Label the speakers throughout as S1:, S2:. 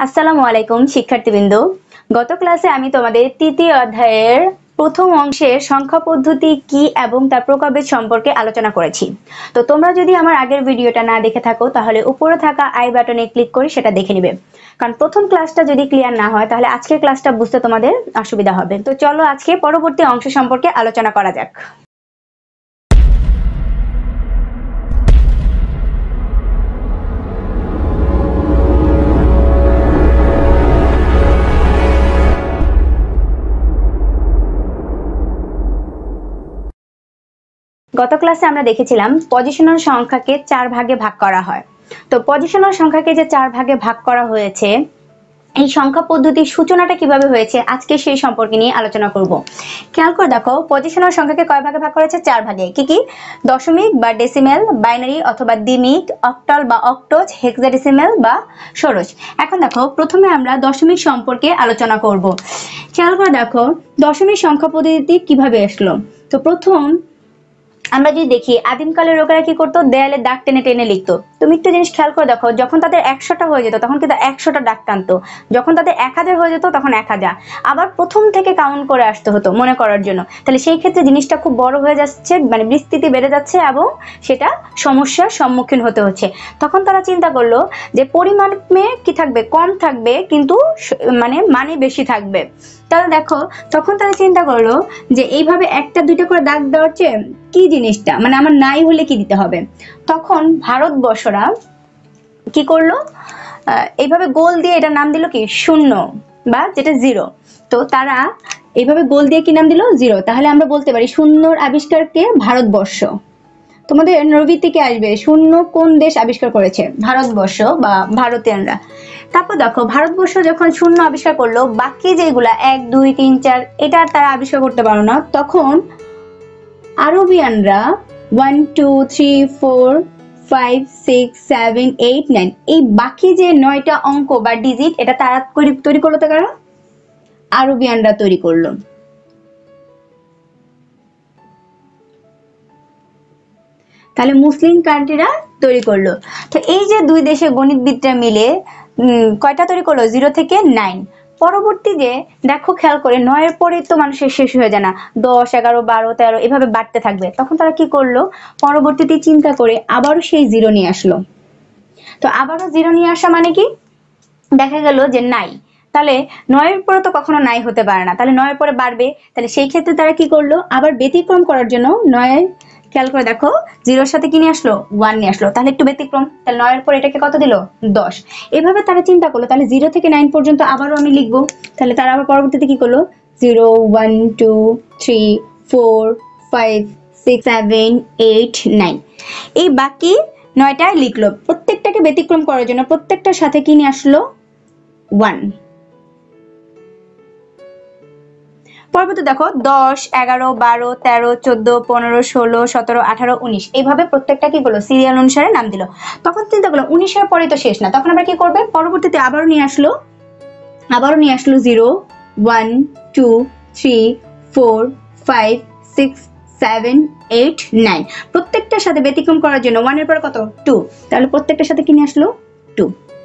S1: আসসালামু আলাইকুম শিক্ষার্থীবৃন্দ। গত ক্লাসে আমি তোমাদের তৃতীয় অধ্যায়ের প্রথম অংশের সংখ্যা পদ্ধতি কি এবং তার প্রকারভেদ সম্পর্কে আলোচনা করেছি। তো তোমরা যদি আমার আগের ভিডিওটা না দেখে থাকো তাহলে উপরে থাকা আই বাটনে ক্লিক করে সেটা দেখে নিবে, কারণ প্রথম ক্লাসটা যদি ক্লিয়ার না হয় তাহলে আজকের ক্লাসটা বুঝতে তোমাদের অসুবিধা হবে। তো চলো আজকে পরবর্তী অংশ সম্পর্কে আলোচনা করা যাক। গত ক্লাসে আমরা দেখেছিলাম পজিশনাল সংখ্যাকে 4 ভাগে ভাগ করা হয়। তো পজিশনাল সংখ্যাকে যে 4 ভাগে ভাগ করা হয়েছে, এই সংখ্যা পদ্ধতির সূচনাটা কিভাবে হয়েছে আজকে সেই সম্পর্কে নিয়ে আলোচনা করব। খেয়াল করে দেখো, পজিশনাল সংখ্যাকে কয় ভাগে ভাগ করা হয়েছে? 4 ভাগে। কি কি? দশমিক বা ডেসিমেল, বাইনারি অথবা দ্বিমিক, অক্টাল বা অক্টোজ, হেক্সাডেসিমেল বা ষোড়শ। এখন দেখো, প্রথমে আমরা দশমিক সম্পর্কে আলোচনা করব। খেয়াল করে দেখো দশমিক সংখ্যা পদ্ধতি কিভাবে আসলো। তো প্রথম আমরা যদি দেখি আদিমকালের লোকেরা কি করতো, দেয়ালে দাগ টেনে টেনে লিখতো। তুমি একটা জিনিস খেয়াল করে দেখো, যখন তাদের 100টা হয়ে যেত তখন কিন্তু 100টা দাগ টানতো, যখন তাদের 1000 হয়ে যেত তখন 1000, আবার প্রথম থেকে কাউন্ট করে আসতে হতো মনে করার জন্য। তাহলে সেই ক্ষেত্রে জিনিসটা খুব বড় হয়ে যাচ্ছে, মানে বিস্তৃতি বেড়ে যাচ্ছে এবং সেটা সমস্যার সম্মুখীন হতে হচ্ছে। তখন তারা চিন্তা করলো যে পরিমাণে কি থাকবে, কম থাকবে, কিন্তু মানে বেশি থাকবে। তাহলে দেখো, তখন তারা চিন্তা করলো যে এইভাবে একটা দুইটা করে দাগ দেওয়ার চেয়ে কি জিনিসটা, মানে আমার নাই হলে কি দিতে হবে। তখন ভারতবর্ষরা কি করলো, এইভাবে গোল দিয়ে এটার নাম দিল কি, শূন্য বা যেটা জিরো। তো তারা এইভাবে গোল দিয়ে কি নাম দিল, জিরো। তাহলে আমরা বলতে পারি শূন্যর আবিষ্কারকে ভারতবর্ষ। তোমাদের নৈবিত্তিকে আসবে শূন্য কোন দেশ আবিষ্কার করেছে, ভারতবর্ষ বা ভারতীয়রা। তারপর দেখো, ভারতবর্ষ যখন শূন্য আবিষ্কার করলো, বাকি যেগুলা 1 2 3 4 এটা তারা আবিষ্কার করতে পারলো না, তখন আরবিয়ানরা 1 2 3 4 5 6 7 8 9 এই বাকি যে 9টা অঙ্ক বা ডিজিট, এটা তারা তৈরি করলো। তো কারা? আরবিয়ানরা তৈরি করলো। তাহলে মুসলিম কান্ট্রিরা তৈরি করলো। তো এই যে দুই দেশে গণিতবিদরা মিলে কয়টা তৈরি করলো, 0 থেকে 9। পরবর্তী যে দেখো, খেয়াল করে 9 পরে তো মানুষের শেষ হয়ে যায় না, 10 11 12 13 এভাবে বাড়তে থাকবে। তখন তারা কি করলো, পরবর্তীতে চিন্তা করে আবারও সেই 0 নিয়ে আসলো। তো আবারও 0 নিয়ে আসা মানে কি, দেখা গেল যে নাই, তাহলে 9 পরে তো কখনো নাই হতে পারে না, তাহলে 9 পরে বাড়বে। তাহলে সেই ক্ষেত্রে তারা কি করলো, আবার ব্যতিক্রম করার জন্য 9, খেয়াল করে দেখো, 0-র সাথে কি নিয়ে আসলো, 1 নিয়ে আসলো। তাহলে একটু ব্যতিক্রম, তাহলে 9 পরে এটাকে কত দিল, 10। এভাবে তারা চিন্তা করলো, তাহলে 0 থেকে 9 পর্যন্ত আবারও আমি লিখবো। তাহলে তারা আবার পরবর্তীতে কি করলো, 0 1 2 3 4 5 6 7 8 9 এই বাকি 9টায় লিখলো। প্রত্যেকটাকে ব্যতিক্রম করার জন্য প্রত্যেকটার সাথে কি নিয়ে আসলো, 1। পরবর্তী দেখো, 10 11 12 13 14 15 16 17 18 19 এইভাবে প্রত্যেকটা কি করলো, সিরিয়াল অনুসারে নাম দিল। তখন চিন্তা করলো 19-এর পরে তো শেষ না, তখন আবার কি করবে, পরবর্তীতে আবারও নিয়ে আসলো 0 1 2 3 4 5 6 7 8 9 প্রত্যেকটার সাথে ব্যতিক্রম করার জন্য 1 এর পরে কত, 2। তাহলে প্রত্যেকটার সাথে কি নিয়ে আসলো, 2।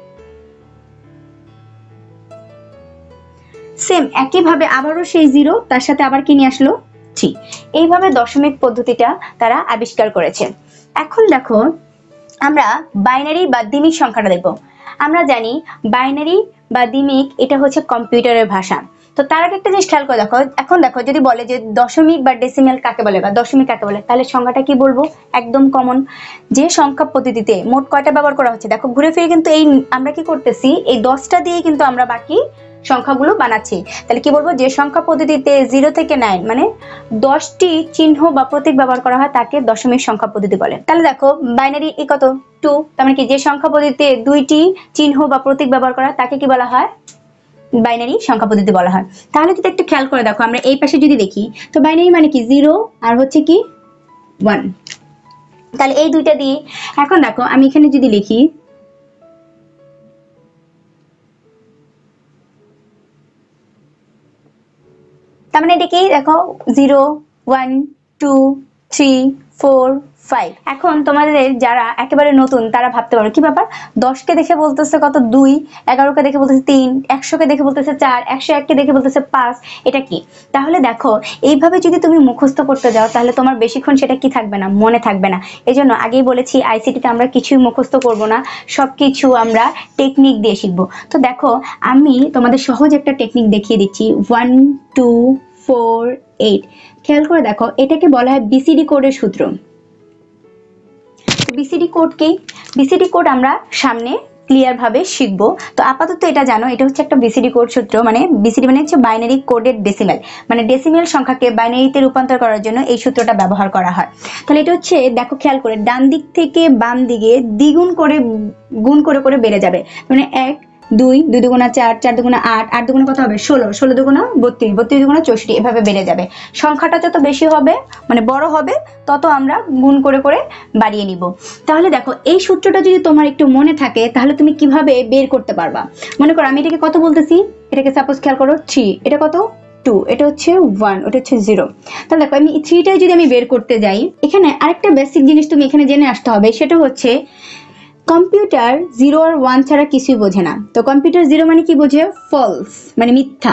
S1: সেম একইভাবে আবারও সেই 0, তার সাথে আবার কি নিয়ে আসলো, 3। এইভাবে দশমিক পদ্ধতিটা তারা আবিষ্কার করেছে। এখন দেখো, আমরা বাইনারি বা দ্বিমিক সংখ্যাটা দেখব। আমরা জানি বাইনারি বা দ্বিমিক এটা হচ্ছে কম্পিউটারের ভাষা। তো তার আগে একটা জিনিস খেয়াল করে দেখো, এখন দেখো যদি বলে যে দশমিক বা ডেসিমেল কাকে বলে বা দশমিক কাকে বলে, তাহলে সংখ্যাটা কি বলবো, একদম কমন। যে সংখ্যা পদ্ধতিতে মোট কয়টা ব্যবহার করা হচ্ছে, দেখো ঘুরে ফিরে কিন্তু এই আমরা কি করতেছি, এই 10টা দিয়ে কিন্তু আমরা বাকি সংখ্যাগুলো বানাচ্ছি। তাহলে কি বলবো, যে সংখ্যা পদ্ধতিতে 0 থেকে 9 মানে 10টি চিহ্ন বা প্রতীক ব্যবহার করা হয় তাকে দশমিক সংখ্যা পদ্ধতি বলে। তাহলে দেখো বাইনারি এই কত, 2, তার মানে কি যে সংখ্যা পদ্ধতিতে 2টি চিহ্ন বা প্রতীক ব্যবহার করা তাকে কি বলা হয়, বাইনারি সংখ্যা পদ্ধতি বলা হয়। তাহলে যদি একটু খেয়াল করে দেখো, আমরা এই পাশে যদি দেখি, তো বাইনারি মানে কি 0 আর হচ্ছে কি 1, তাহলে এই দুইটা দিয়ে। এখন দেখো আমি এখানে যদি লিখি, তার মানে এটা কি, দেখো 0 1 2 3 4 5। এখন তোমাদের যারা একেবারে নতুন তারা ভাবতে পারো কি ব্যাপার, 10 কে দেখে বলতেছে কত 2, 11 কে দেখে বলতেছে 3, 100 কে দেখে বলতেছে 4, 101 কে দেখে বলতেছে 5, এটা কি? তাহলে দেখো এইভাবে যদি তুমি মুখস্থ করতে যাও তাহলে তোমার বেশিক্ষণ সেটা কি থাকবে না, মনে থাকবে না। এজন্য আগেই বলেছি আইসিটিতে আমরা কিছুই মুখস্থ করব না, সবকিছু আমরা টেকনিক দিয়ে শিখবো। তো দেখো আমি তোমাদের সহজ একটা টেকনিক দেখিয়ে দিচ্ছি, 1 2 4 8। খেয়াল করে দেখো, এটাকে বলা হয় বিসিডি কোডের সূত্র। বিসিডি কোড কি? বিসিডি কোড আমরা সামনে ক্লিয়ার ভাবে শিখবো। তো আপাতত এটা জানো, এটা হচ্ছে একটা বিসিডি কোড সূত্র, মানে বিসিডি মানে হচ্ছে বাইনারি কোডেড ডেসিমেল, মানে ডেসিমেল সংখ্যাকে বাইনারিতে রূপান্তর করার জন্য এই সূত্রটা ব্যবহার করা হয়। তাহলে এটা হচ্ছে দেখো খেয়াল করে, ডান দিক থেকে বাম দিকে দ্বিগুণ করে গুণ করে করে বেড়ে যাবে, মানে 1 2 2 দুগুণা 4, 4 দুগুণা 8, 8 দুগুণা কত হবে 16, 16 দুগুণা 32, 32 দুগুণা 64, এভাবে বেড়ে যাবে। সংখ্যাটা যত বেশি হবে মানে বড় হবে তত আমরা গুণ করে করে বাড়িয়ে নিব। তাহলে দেখো এই সূত্রটা যদি তোমার একটু মনে থাকে তাহলে তুমি কিভাবে বের করতে পারবা। মনে করো আমি এটাকে কত বলতেছি, এটাকে সাপোজ খেয়াল করো 3, এটা কত 2, এটা হচ্ছে 1, ওটা হচ্ছে 0। তাহলে দেখো আমি 3টাই যদি আমি বের করতে যাই, এখানে আরেকটা বেসিক জিনিস তুমি এখানে জেনে আসতে হবে, সেটা হচ্ছে কম্পিউটার 0 আর 1 ছাড়া কিছুই বোঝে না। তো কম্পিউটার 0 মানে কি বোঝে? ফলস, মানে মিথ্যা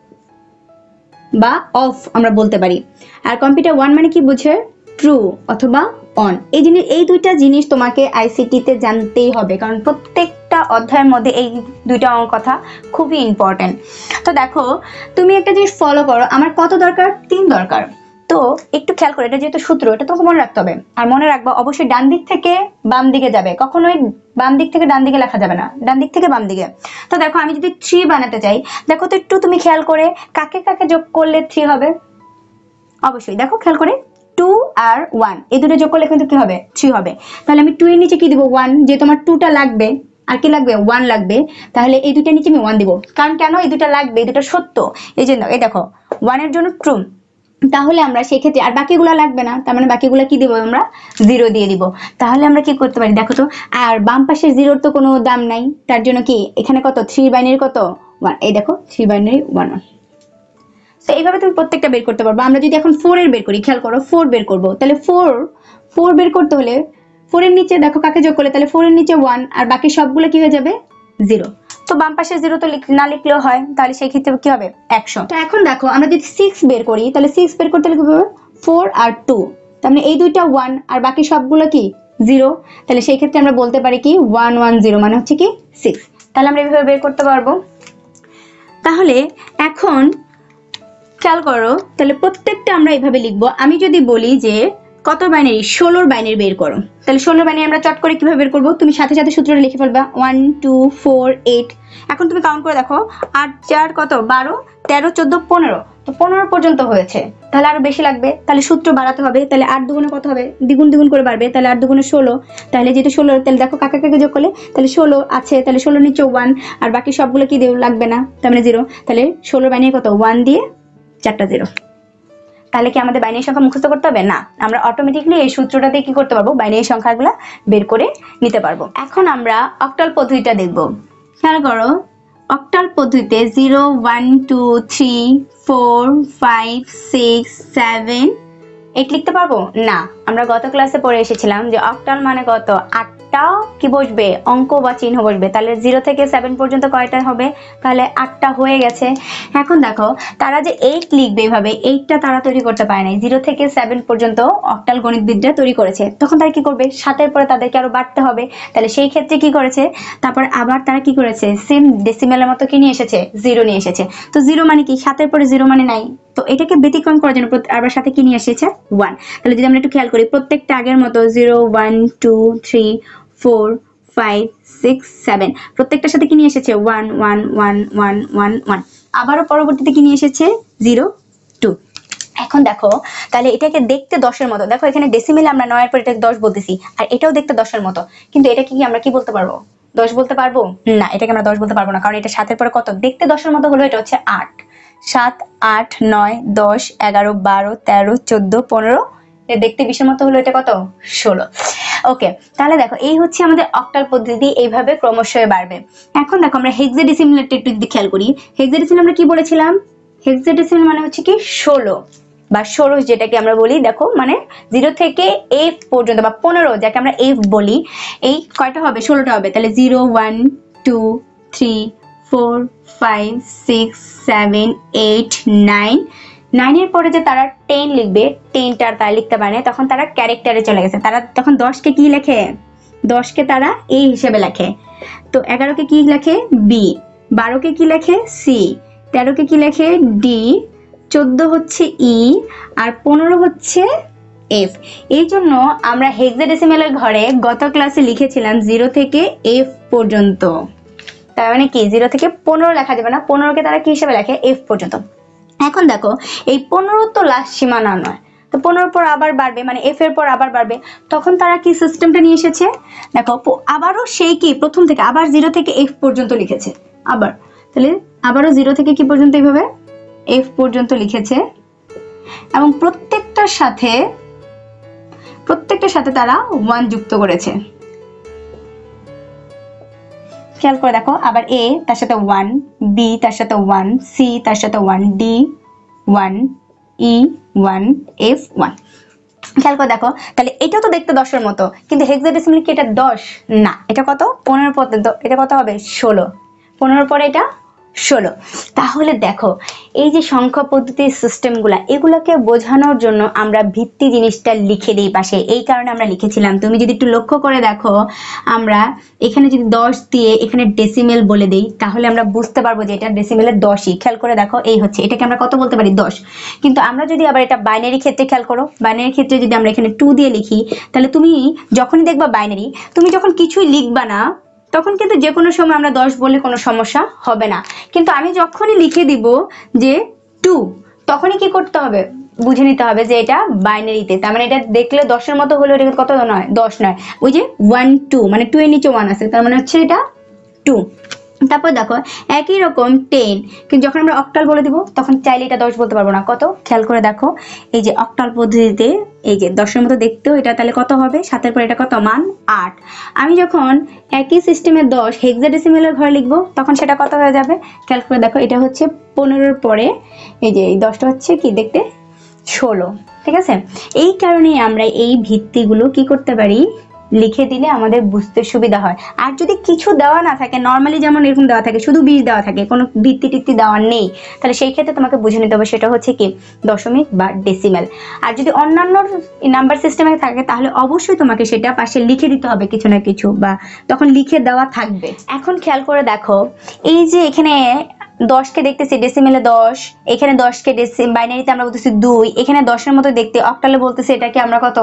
S1: বা অফ আমরা বলতে পারি। আর কম্পিউটার 1 মানে কি বোঝে? ট্রু অথবা অন। এই দুইটা জিনিস তোমাকে আইসিটিতে জানতেই হবে, কারণ প্রত্যেকটা অধ্যায়ের মধ্যে এই দুইটা কথা খুবই ইম্পর্টেন্ট। তো দেখো তুমি একটা জিনিস ফলো করো, আমার কত দরকার? 3 দরকার। তো একটু খেয়াল করে, এটা যেহেতু সূত্র, এটা তোমাকে মনে রাখতে হবে। আর মনে রাখবা অবশ্যই ডান দিক থেকে বাম দিকে যাবে, কখনোই বাম দিক থেকে ডান দিকে লেখা যাবে না, ডান দিক থেকে বাম দিকে। তো দেখো আমি যদি 3 বানাতে চাই, দেখো তো একটু তুমি খেয়াল করে কাকে কাকে যোগ করলে 3 হবে। অবশ্যই দেখো খেয়াল করে 2 আর 1 এই দুটো যোগ করলে কিন্তু কি হবে? 3 হবে। তাহলে আমি 2 এর নিচে কি দিব? 1, যে তোমার 2টা লাগবে আর কি লাগবে? 1 লাগবে। তাহলে এই দুইটার নিচে আমি 1 দিব, কারণ কেন? এই দুটো লাগবে, এই দুটো সত্য, এই জন্য। এই দেখো 1 এর জন্য ট্রু, তাহলে আমরা সেই ক্ষেত্রে আর বাকিগুলো লাগবে না, তার মানে বাকিগুলো কি দিব? আমরা 0 দিয়ে দিব। তাহলে আমরা কি করতে পারি দেখো তো, আর বাম পাশে 0 তো কোনো দাম নাই, তার জন্য কি এখানে কত 3 বাইনারি কত 1, এই দেখো 3 বাইনারি 1 1। তো এইভাবে তুমি প্রত্যেকটা বের করতে পারবে। আমরা যদি এখন 4 এর বের করি, খেয়াল করো 4 বের করব, তাহলে 4 বের করতে হলে 4 এর নিচে দেখো কাকে যোগ করলে, তাহলে 4 এর নিচে 1 আর বাকি সবগুলো কি হয়ে যাবে? 0। তো বাম পাশে 0 তো না লিখলেও হয়, তাহলে সেই ক্ষেত্রে কি হবে? 100। তো এখন দেখো আমরা যদি 6 বের করি, তাহলে 6 বের করতে হলে কি হবে? 4 আর 2, তার মানে এই দুইটা 1 আর বাকি সবগুলো কি 0, তাহলে সেই ক্ষেত্রে আমরা বলতে পারি কি 1 1 0 মানে হচ্ছে কি 6। তাহলে আমরা এইভাবে বের করতে পারবো। তাহলে এখন খেয়াল করো, তাহলে প্রত্যেকটা আমরা এইভাবে লিখবো। আমি যদি বলি যে কত বাইনারি? 16 বাইনারি বের করো, তাহলে 16 বাইনারি আমরা চট করে কিভাবে বের করবো? তুমি সাথে সাথে সূত্রটা লিখে ফেলবা, 1 2 4 8। এখন তুমি কাউন্ট করে দেখো, 8 4 কত 12 13 14 15, তো 15 পর্যন্ত হয়েছে। তাহলে আরো বেশি লাগবে, তাহলে সূত্র বাড়াতে হবে। তাহলে 8 দুগুণে কত হবে? দ্বিগুণ দ্বিগুণ করে বাড়বে, তাহলে 8 দুগুণে 16। তাহলে যেহেতু 16, তাহলে দেখো কাকে কাকে যোগ করলে, তাহলে 16 আছে, তাহলে 16 নিচে 1 আর বাকি সবগুলো কি লাগবে না, তার মানে 0। তাহলে 16 বাইনারি কত? 1 দিয়ে 4টা 0। তাহলে কি আমাদের বাইনারি সংখ্যা মুখস্থ করতে হবে না? আমরা অটোমেটিকলি এই সূত্রটা দিয়ে কি করতে পারবো? বাইনারি সংখ্যাগুলো বের করে নিতে পারবো। এখন আমরা অক্টাল পদ্ধতিটা দেখব। খেয়াল করো, অক্টাল পদ্ধতিতে 0 1 2 3 4 5 6 7 8 লিখতে পারবো না। আমরা গত ক্লাসে পড়ে এসেছিলাম যে অক্টাল মানে কত? 8টা কি বসবে? অঙ্ক বা চিহ্ন বসবে। তাহলে 0 থেকে 7 পর্যন্ত কয়টা হবে? তাহলে 8টা হয়ে গেছে। এখন দেখো তারা যে 8 লিখবে এইভাবে, 8টা তারা তৈরি করতে পারে নাই, 0 থেকে 7 পর্যন্ত অক্টাল গণিতবিদরা তৈরি করেছে। তখন তারা কি করবে? 7-এর পরে তাদেরকে আরো বাড়তে হবে। তাহলে সেই ক্ষেত্রে কি করেছে? তারপর আবার তারা কি করেছে? সেম ডেসিমেলের মতো কি নিয়ে এসেছে? 0 নিয়ে এসেছে। তো 0 মানে কি? 7-এর পরে 0 মানে নাই, তো এটাকে ব্যতিক্রম করার জন্য আবার সাথে কি নিয়ে এসেছে? 1। তাহলে যদি আমরা একটু খেয়াল করি, প্রত্যেকটা আগের মতো 0 1 2 3 4 5 6 7 প্রত্যেকটার সাথে কি নিয়ে এসেছে? 1 1 1 1 1 1। আবারও পরবর্তীতে কি নিয়ে এসেছে? 0 2। এখন দেখো তাহলে এটাকে দেখতে 10-এর মতো। দেখো এখানে ডেসিমেলে আমরা 9-এর পর এটাকে 10 বলতেছি, আর এটাও দেখতে 10-এর মতো, কিন্তু এটা কি আমরা কি বলতে পারবো? 10 বলতে পারবো না, এটাকে আমরা 10 বলতে পারবো না, কারণ এটা 7-এর পরে কত? দেখতে 10-এর মতো হলো, এটা হচ্ছে 8। 7 8 9 10 11 12 13 14 15, এটা দেখতে 20-এর মতো হলো, এটা কত? 16। ওকে, তাহলে দেখো এই হচ্ছে আমাদের অক্টাল পদ্ধতি, এইভাবে ক্রমশ বাড়বে। এখন দেখো আমরা হেক্সাডেসিমেলটা একটু যদি খেয়াল করি, হেক্সাডেসিমেল আমরা কি বলেছিলাম? হেক্সাডেসিমেল মানে হচ্ছে কি 16, বা 16 যেটাকে আমরা বলি, দেখো মানে 0 থেকে f পর্যন্ত বা 15 যাকে আমরা f বলি, এই কয়টা হবে? 16টা হবে। তাহলে 0 1 2 3 4 5 6 7 8 9, 9 এর পরে যে তারা 10 লিখবে, 10টা আর তারা লিখতে পারে না, তখন তারা ক্যারেক্টারে চলে গেছে। তারা তখন 10কে কি লেখে? 10কে তারা a হিসেবে লেখে। তো 11কে কি লেখে? b, 12কে কি লেখে? c, 13কে কি লেখে? d, 14 হচ্ছে e, আর 15 হচ্ছে f। এই জন্য আমরা হেক্সাডেসিমেলের ঘরে গত ক্লাসে লিখেছিলাম 0 থেকে f পর্যন্ত। তার মানে কি 0 থেকে 15 লেখা যাবে না, 15কে তারা কি হিসেবে লেখে? f পর্যন্ত। এখন দেখো এই 15 তো লাস্ট সীমানা নয়, তো 15 পর আবার বাড়বে, মানে f এর পর আবার বাড়বে। তখন তারা কি সিস্টেমটা নিয়ে এসেছে? দেখো আবারও সেই কি প্রথম থেকে আবার 0 থেকে f পর্যন্ত লিখেছে আবার। তাহলে আবারও 0 থেকে কি পর্যন্ত এইভাবে f পর্যন্ত লিখেছে, এবং প্রত্যেকটার সাথে তারা 1 যুক্ত করেছে। খেয়াল করে দেখো, আবার a তার সাথে 1, b তার সাথে 1, c তার সাথে 1, d 1, e 1, f 1। খেয়াল করে দেখো, তাহলে এটাও তো দেখতে 10 এর মতো, কিন্তু হেক্সাডেসিমাল কি এটা 10? না, এটা কত? 15 পর্যন্ত। এটা কত হবে? 16। 15 পরে এটা 16। তাহলে দেখো এই যে সংখ্যা পদ্ধতির সিস্টেমগুলা, এগুলাকে বোঝানোর জন্য আমরা ভিত্তি জিনিসটা লিখে দিই পাশে, এই কারণে আমরা লিখেছিলাম। তুমি যদি একটু লক্ষ্য করে দেখো, আমরা এখানে যদি 10 দিয়ে এখানে ডেসিমেল বলে দেই, তাহলে আমরা বুঝতে পারবো যে এটা ডেসিমেলের 10ই। খেয়াল করে দেখো, এই হচ্ছে, এটাকে আমরা কত বলতে পারি? 10। কিন্তু আমরা যদি আবার এটা বাইনারি ক্ষেত্রে খেয়াল করো, বাইনারি ক্ষেত্রে যদি আমরা এখানে 2 দিয়ে লিখি, তাহলে তুমি যখনই দেখবা বাইনারি, তুমি যখন কিছুই লিখবা না, তখন কিন্তু যে কোনো সময় আমরা 10 বললে কোনো সমস্যা হবে না। কিন্তু আমি যখনই লিখে দিব যে 2, তখনই কি করতে হবে? বুঝে নিতে হবে যে এটা বাইনারিতে। তার মানে এটা দেখলে 10 এর মতো হলেও এটা কত নয়? 10 নয়। ওই যে 1 2, মানে 2 এর নিচে 1 আছে, তার মানে হচ্ছে এটা 2। তারপর দেখো একই রকম 10, কিন্তু যখন আমরা অক্টাল বলে দিব, তখন চাইলে এটা 10 বলতে পারবো না। কত? খেয়াল করে দেখো, এই যে অক্টাল পদ্ধতিতে এই যে 10 এর মতো দেখতেও এটা, তাহলে কত হবে? 7 এর পর এটা কত? মান 8। আমি যখন একই সিস্টেমে 10 হেক্সাডেসিমেলের ঘরে লিখবো, তখন সেটা কত হয়ে যাবে? খেয়াল করে দেখো, এটা হচ্ছে 15 এর পরে এই যে এই 10টা হচ্ছে কি দেখতে? 16। ঠিক আছে? এই কারণেই আমরা এই ভিত্তিগুলো কি করতে পারি? লিখে দিলে আমাদের বুঝতে সুবিধা হয়। আর যদি কিছু দেওয়া না থাকে, নর্মালি যেমন এরকম দেওয়া থাকে, শুধু 20 দেওয়া থাকে, কোনো ভিত্তি টিত্তি দেওয়া নেই, তাহলে সেই ক্ষেত্রে তোমাকে বুঝে নিতে হবে সেটা হচ্ছে কি দশমিক বা ডেসিমেল। আর যদি অন্যান্য নাম্বার সিস্টেমে থাকে, তাহলে অবশ্যই তোমাকে সেটা পাশে লিখে দিতে হবে কিছু না কিছু, বা তখন লিখে দেওয়া থাকবে। এখন খেয়াল করে দেখো, এই যে এখানে 10কে দেখতেছি ডেসিমেলে 10, এখানে 10কে বাইনারিতে আমরা বলতেছি 2, এখানে 10 এর মতো দেখতে অক্টালে বলতেছি এটাকে আমরা কত?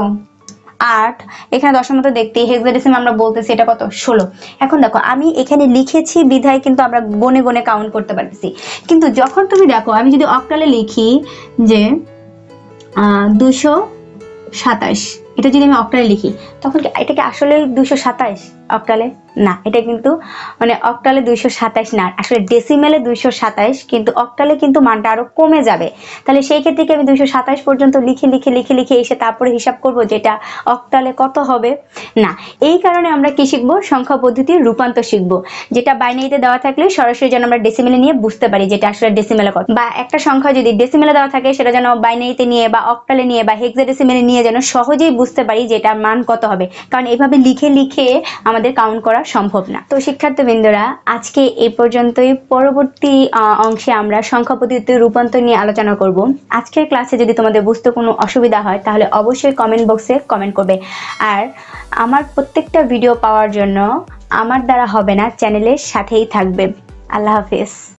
S1: 8। এখানে 10 এর মতো দেখতে হেক্সাডেসিমাল আমরা বলতেছি এটা কত? 16। এখন দেখো আমি এখানে লিখেছি বিধায় কিন্তু আমরা গনে গনে কাউন্ট করতে পারতেছি। কিন্তু যখন তুমি দেখো আমি যদি অক্টালে লিখি যে 227, এটা যদি আমি অক্টালে লিখি, তখন কি এটা কি আসলে 227 অক্টালে? না, এটা কিন্তু মানে অক্টালে 227 না, আসলে ডেসিমেলে 227, কিন্তু অক্টালে কিন্তু মানটা আরো কমে যাবে। তাহলে সেই ক্ষেত্রে কি আমি 227 পর্যন্ত লিখে লিখে লিখে লিখে এসে তারপরে হিসাব করব যেটা অক্টালে কত হবে? না, এই কারণে আমরা কি শিখবো? সংখ্যা পদ্ধতির রূপান্তর শিখবো, যেটা বাইনারিতে দেওয়া থাকলে সরাসরি যেন আমরা ডেসিমেলে নিয়ে বুঝতে পারি যেটা আসলে ডেসিমেলে কত, বা একটা সংখ্যা যদি ডেসিমেলে দেওয়া থাকে সেটা যেন বাইনারিতে নিয়ে বা অক্টালে নিয়ে বা হেক্সাডেসিমেলে নিয়ে যেন সহজেই বুঝতে পারি যে এটার মান কত হবে, কারণ এভাবে লিখে লিখে আমাদের কাউন্ট করা সম্ভব না। তো শিক্ষার্থীবৃন্দরা, আজকে এই পর্যন্তই। পরবর্তী অংশে আমরা সংখ্যা পদ্ধতির রূপান্তর নিয়ে আলোচনা করব। আজকের ক্লাসে যদি তোমাদের বুঝতে কোনো অসুবিধা হয়, তাহলে অবশ্যই কমেন্ট বক্সে কমেন্ট করবে। আর আমার প্রত্যেকটা ভিডিও পাওয়ার জন্য আমার দ্বারা হবে না, চ্যানেলের সাথেই থাকবে। আল্লাহ হাফেজ।